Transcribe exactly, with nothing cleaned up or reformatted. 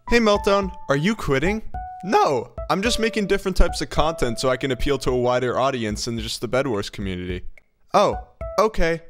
Hey Meltdown, are you quitting? No, I'm just making different types of content so I can appeal to a wider audience than just the Bed Wars community. Oh, okay.